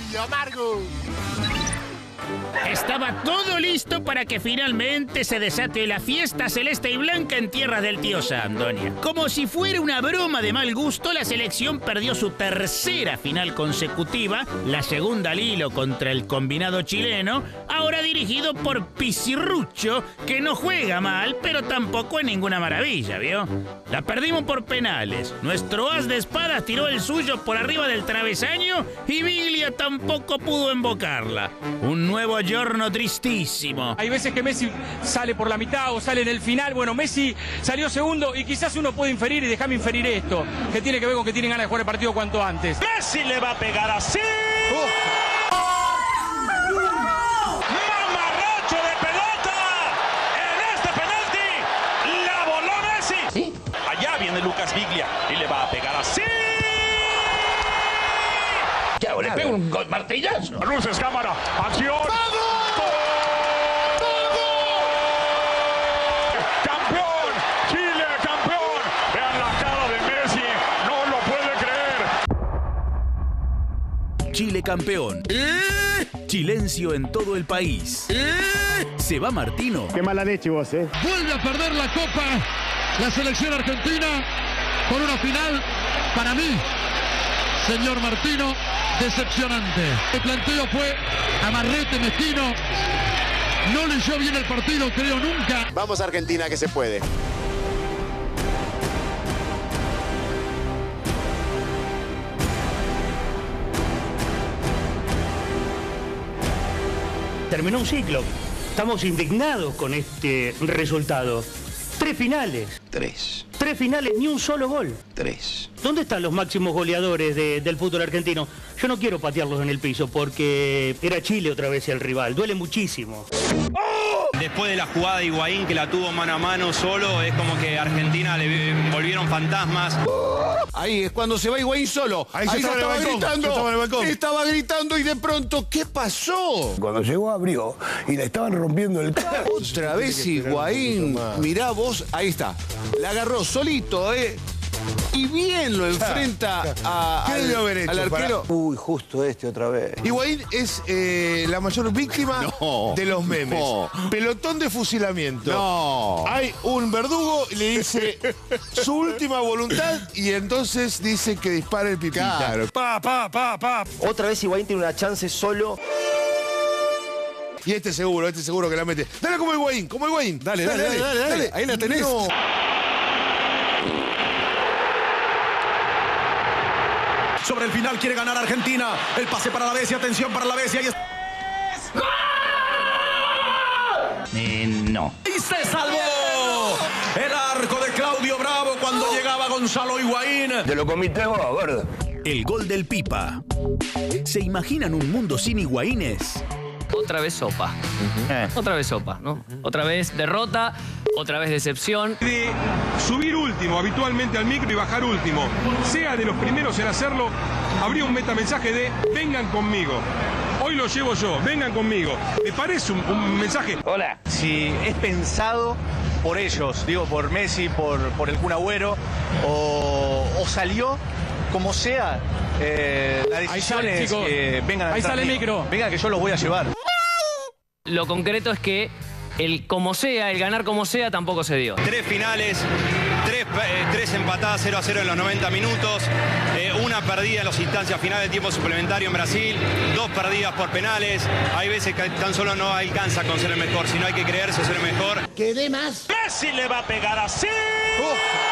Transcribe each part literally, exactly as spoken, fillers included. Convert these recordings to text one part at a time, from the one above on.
amargo! Estaba todo listo para que finalmente se desate la fiesta celeste y blanca en tierras del tío Sandonia. Como si fuera una broma de mal gusto, la selección perdió su tercera final consecutiva, la segunda al hilo contra el combinado chileno, ahora dirigido por Pizarrucho, que no juega mal, pero tampoco es ninguna maravilla, ¿vio? La perdimos por penales. Nuestro as de espadas tiró el suyo por arriba del travesaño y Biglia tampoco pudo embocarla. Un nuevo giorno tristísimo. Hay veces que Messi sale por la mitad o sale en el final. Bueno, Messi salió segundo y quizás uno puede inferir, y déjame inferir esto, que tiene que ver con que tienen ganas de jugar el partido cuanto antes. Messi le va a pegar así. Oh. Mamarracho de pelota. En este penalti la voló Messi. ¿Sí? Allá viene Lucas Biglia y le va a pegar así. Ya, le pego un gol martillazo. Luces, cámara, acción. ¡Vamos! ¡Campeón! ¡Chile, campeón! Vean la cara de Messi, no lo puede creer. Chile campeón. ¿Eh? Chilencio en todo el país. ¿Eh? Se va Martino. Qué mala leche vos, ¿eh? Vuelve a perder la Copa la selección argentina por una final, para mí, señor Martino, decepcionante. El planteo fue amarrete, mezquino. No leyó bien el partido, creo, nunca. Vamos a Argentina, que se puede. Terminó un ciclo. Estamos indignados con este resultado. Tres finales. Tres. Tres finales, ni un solo gol. Tres. ¿Dónde están los máximos goleadores de, del fútbol argentino? Yo no quiero patearlos en el piso porque era Chile otra vez el rival. Duele muchísimo. Después de la jugada de Higuaín, que la tuvo mano a mano solo, es como que a Argentina le volvieron fantasmas. Ahí es cuando se va Higuaín solo. Ahí, Ahí se se estaba, estaba gritando. estaba en el balcón. Estaba gritando y de pronto, ¿qué pasó? Cuando llegó abrió y le estaban rompiendo el carro. Otra vez Higuaín. Mirá vos, ahí está. La agarró solito, ¿eh? Y bien lo enfrenta a, ¿Qué al, debió haber hecho al arquero. Para... Uy, justo este otra vez. Higuaín es eh, la mayor víctima No, de los memes. no. Pelotón de fusilamiento. No. Hay un verdugo y le dice su última voluntad y entonces dice que dispara el pipita. Claro. Pa, pa, pa, pa. Otra vez Higuaín tiene una chance solo. Y este seguro, este seguro que la mete. Dale como Higuaín, como Higuaín. Dale, dale, dale, dale, dale, dale. Ahí la tenés. No. Sobre el final quiere ganar Argentina. El pase para la Bessi, atención para la Bessi. Ahí está. Eh, no. ¡Y se salvó! El arco de Claudio Bravo cuando llegaba Gonzalo Higuaín. Te lo comiste vos, gordo. El gol del Pipa. ¿Se imaginan un mundo sin Higuaínes? Otra vez sopa. Uh-huh. Otra vez sopa, ¿no? Uh-huh. Otra vez derrota, otra vez decepción. De subir último habitualmente al micro y bajar último, sea de los primeros en hacerlo, habría un metamensaje de vengan conmigo. Hoy lo llevo yo, vengan conmigo. ¿Me parece un, un mensaje? Hola. Si es pensado por ellos, digo, por Messi, por, por el Kun Agüero, o, o salió como sea, eh, la decisión sale, es chicos. que vengan a Ahí sale el mío. micro. Venga, que yo los voy a llevar. Lo concreto es que el como sea, el ganar como sea, tampoco se dio. Tres finales, tres, eh, tres empatadas cero a cero en los noventa minutos, eh, una perdida en las instancias finales de tiempo suplementario en Brasil, dos perdidas por penales. Hay veces que tan solo no alcanza con ser el mejor, sino hay que creerse ser el mejor. ¿Qué de más? Messi le va a pegar así. Oh.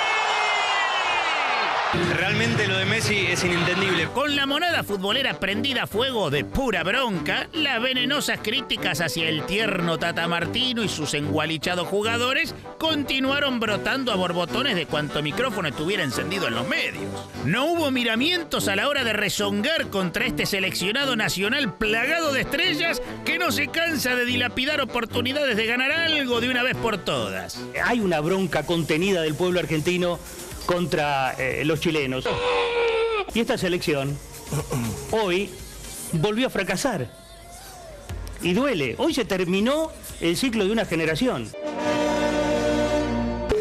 Realmente lo de Messi es inentendible. Con la monada futbolera prendida a fuego de pura bronca, las venenosas críticas hacia el tierno Tata Martino y sus engualichados jugadores continuaron brotando a borbotones de cuanto micrófono estuviera encendido en los medios. No hubo miramientos a la hora de rezongar contra este seleccionado nacional plagado de estrellas que no se cansa de dilapidar oportunidades de ganar algo de una vez por todas. Hay una bronca contenida del pueblo argentino contra eh, los chilenos. Y esta selección hoy volvió a fracasar. Y duele. Hoy se terminó el ciclo de una generación.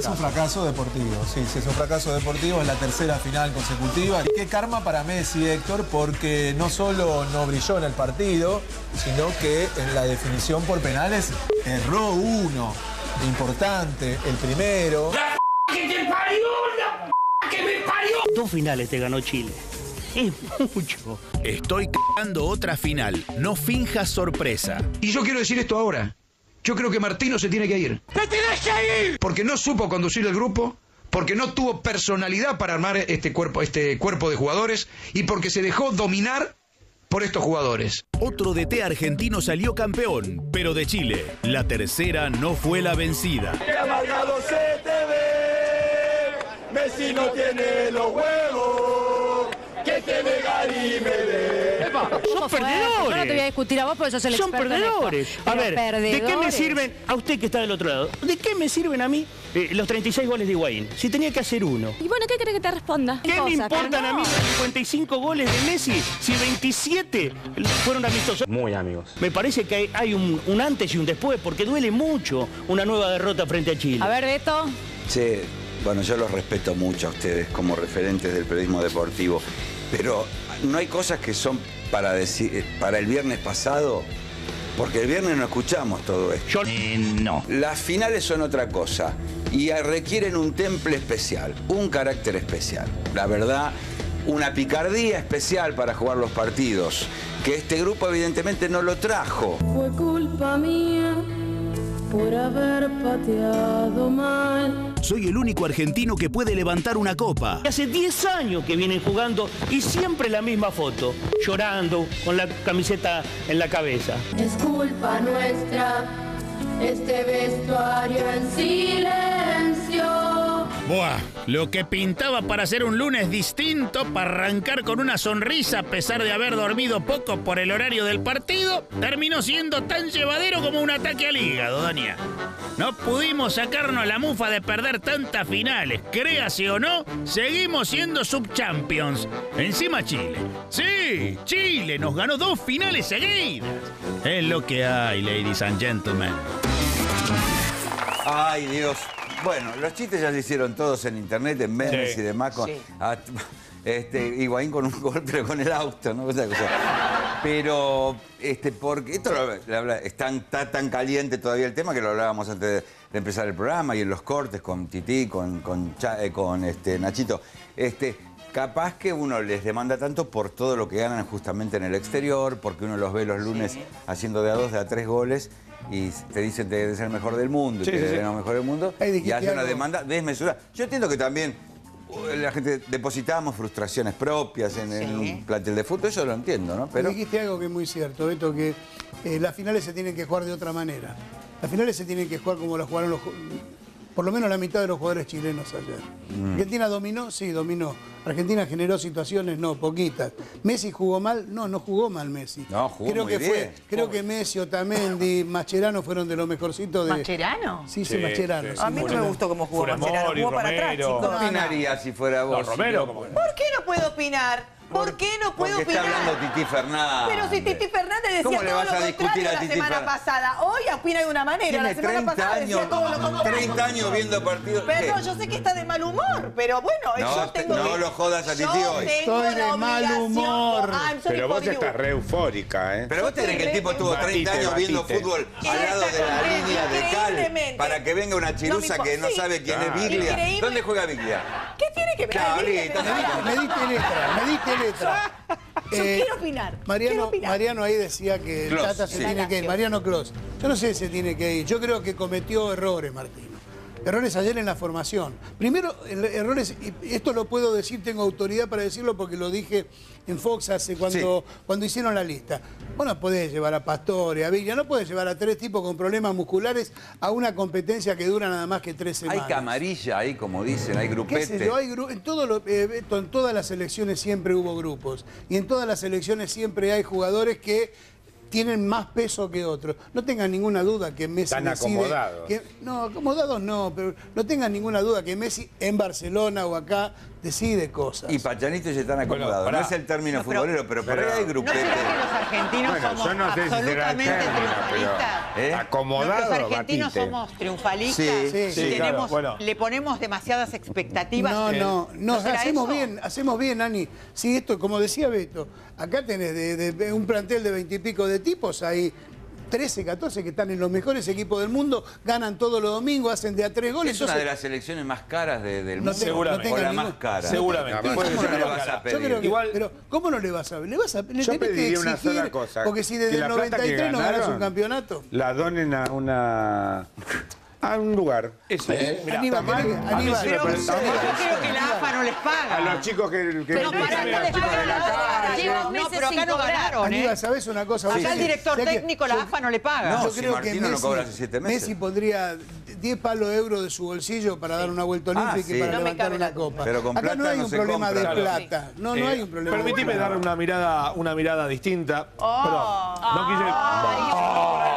Es un fracaso deportivo, sí, sí, es un fracaso deportivo, es la tercera final consecutiva. Y qué karma para Messi, Héctor, porque no solo no brilló en el partido, sino que en la definición por penales erró uno. Importante, el primero. ¡La que te parió! ¡La que me parió! Dos finales te ganó Chile. Es mucho. Estoy cagando otra final. No finjas sorpresa. Y yo quiero decir esto ahora. Yo creo que Martino se tiene que ir. ¡Te tienes que ir! Porque no supo conducir el grupo, porque no tuvo personalidad para armar este cuerpo, este cuerpo de jugadores y porque se dejó dominar por estos jugadores. Otro D T argentino salió campeón, pero de Chile. La tercera no fue la vencida. ¡Qué amargado se te ve! Messi no tiene los huevos que tiene Gary Medel. Son perdedores. Yo no te voy a discutir a vos porque sos el Son experto en esto. perdedores. A Pero ver, ¿de qué me perdedores. sirven, a usted que está del otro lado, de qué me sirven a mí eh, los treinta y seis goles de Higuaín? Si tenía que hacer uno. Y bueno, ¿qué crees que te responda? ¿Qué me importan a mí los cincuenta y cinco goles de Messi si veintisiete fueron amistosos? Muy amigos. Me parece que hay, hay un, un antes y un después, porque duele mucho una nueva derrota frente a Chile. A ver, Beto. Sí, bueno, yo los respeto mucho a ustedes como referentes del periodismo deportivo, pero no hay cosas que son para decir para el viernes pasado, porque el viernes no escuchamos todo esto. Yo eh, no. Las finales son otra cosa y requieren un temple especial, un carácter especial. La verdad, una picardía especial para jugar los partidos, que este grupo evidentemente no lo trajo. Fue culpa mía por haber pateado mal. Soy el único argentino que puede levantar una copa. Hace diez años que vienen jugando y siempre la misma foto, llorando con la camiseta en la cabeza. Es culpa nuestra, este vestuario en silencio. Buah, lo que pintaba para ser un lunes distinto, para arrancar con una sonrisa a pesar de haber dormido poco por el horario del partido, terminó siendo tan llevadero como un ataque al hígado, doña. No pudimos sacarnos la mufa de perder tantas finales. Créase o no, seguimos siendo subchampions. Encima Chile. Sí, Chile nos ganó dos finales seguidas. Es lo que hay, ladies and gentlemen. Ay, Dios. Bueno, los chistes ya se hicieron todos en internet, en memes Sí. y demás. Con, Sí. a- este, Higuaín con un gol, pero con el auto, ¿no? Esa cosa. Pero, este, porque esto lo- la verdad, es tan, está tan caliente todavía el tema que lo hablábamos antes de, de empezar el programa y en los cortes con Tití, con, con, Cha- eh, con este, Nachito. Este, capaz que uno les demanda tanto por todo lo que ganan justamente en el exterior, porque uno los ve los lunes haciendo de a dos, de a tres goles. Y te dicen que debe ser el mejor del mundo, Sí, y que sí, debe sí. ser el mejor del mundo, Ahí y dijiste hace una algo. demanda desmesurada. Yo entiendo que también uh, la gente depositamos frustraciones propias en, en un plantel de fútbol, eso lo entiendo, ¿no? Pero Pero dijiste algo que es muy cierto, Beto, que eh, las finales se tienen que jugar de otra manera. Las finales se tienen que jugar como las jugaron los, ju- por lo menos la mitad de los jugadores chilenos ayer. Mm. ¿Argentina dominó? Sí, dominó. ¿Argentina generó situaciones? No, poquitas. ¿Messi jugó mal? No, no jugó mal Messi. No, jugó creo muy que bien. Fue, creo que Messi, Otamendi, Mascherano fueron de los mejorcitos de... ¿Mascherano? Sí, sí, Mascherano. A mí no me gustó cómo jugó Mascherano. Jugó para atrás, chicos. ¿Qué opinaría si fuera vos? Romero, ¿por qué no puedo opinar? ¿Por qué no puedo Porque está opinar? hablando Titi Fernández. Pero si Titi Fernández decía ¿Cómo le todo vas lo a discutir contrario a la Titi semana Fernández? pasada. Hoy opina de una manera. La Tiene semana treinta pasada años, decía todo lo contrario. treinta años viendo partidos. Perdón, ¿Qué? yo sé que está de mal humor, pero bueno, No, yo tengo no que- lo jodas a Titi yo hoy. tengo Estoy la de mal obligación- humor. Oh, I'm sorry Pero vos for you. estás re eufórica, ¿eh? Pero vos te crees que el tipo estuvo treinta Batite, años viendo batite. fútbol Y al lado está de la contento, línea de cal increíblemente. para que venga una chirusa No me que no impo- sabe quién sí. es Biglia. Increíble. ¿Dónde juega Biglia? ¿Qué tiene que ver? Claro, Ay, dime, ahorita, me Me pará. diste, me diste letra, me diste letra. Yo Eh, quiero opinar. quiero Mariano, opinar. Mariano ahí decía que el Clos, Tata se sí. tiene que ir. Mariano Clos. Yo no sé si se tiene que ir. Yo creo que cometió errores, Martino. Errores ayer en la formación. Primero, el- errores, y esto lo puedo decir, tengo autoridad para decirlo porque lo dije en Fox hace cuando, cuando hicieron la lista. Vos no podés llevar a Pastore, a Villa, no podés llevar a tres tipos con problemas musculares a una competencia que dura nada más que tres Hay semanas. camarilla ahí, como dicen, hay ¿Qué grupete. sé yo? Hay gru- en, todo lo- eh, Beto, en todas las selecciones siempre hubo grupos. Y en todas las selecciones siempre hay jugadores que tienen más peso que otros. No tengan ninguna duda que Messi Están decide... acomodados. que- no, acomodados no, pero no tengan ninguna duda que Messi en Barcelona o acá decide cosas. Y Pachanito ya están acomodados. Bueno, no es el término no, pero, futbolero, pero, pero por ahí hay ¿No grupetes. será que los argentinos Bueno, somos yo no sé si será el absolutamente término, triunfalistas? pero, ¿eh? Acomodado, los argentinos Batiste. somos triunfalistas. Sí, sí, y sí, tenemos, claro, bueno. le ponemos demasiadas expectativas. No, no, no, será hacemos eso? bien, hacemos bien, Ani. Sí, esto, como decía Beto, acá tenés de, de un plantel de veintipico de tipos, hay trece, catorce que están en los mejores equipos del mundo, ganan todos los domingos, hacen de a tres goles. Es una entonces- de las selecciones más caras de- del No mundo. tengo- no tengo o la ningún- más cara. Seguramente. ¿Cómo ¿Cómo no no le le vas vas a a- pedir? Yo creo que, Igual- pero ¿cómo no le vas a le vas a le Yo tenés que pediría una exigir? sola cosa. Porque si que desde la el plata noventa y tres que no ganas ganaron un campeonato. la donen a una... a un lugar. Eso ¿Eh? Mirá, Aníbal, Está mal. tenés que- A mí Aníbal, sí me pero parece- yo creo que la AFA no les paga. A los chicos que... que Pero que- para a no los les chicos de la pagan. calle. Llevan meses pero acá sin no cobrar. ganaron, ¿eh? Aníbal, ¿sabés una cosa? Acá Vos el sabés- director sabés que técnico, la yo- AFA no le paga. No, yo si creo que Martino no Messi, cobra hace siete meses. Messi pondría diez palos de euros de su bolsillo para dar una vuelta Ah, olímpica sí. y para No me levantar cabe una la copa. Pero con Acá no plata hay no un se problema compra. de plata. No, no Eh, hay un problema. Permitime de dar plata. una mirada, una mirada distinta. Oh. Perdón, no quise...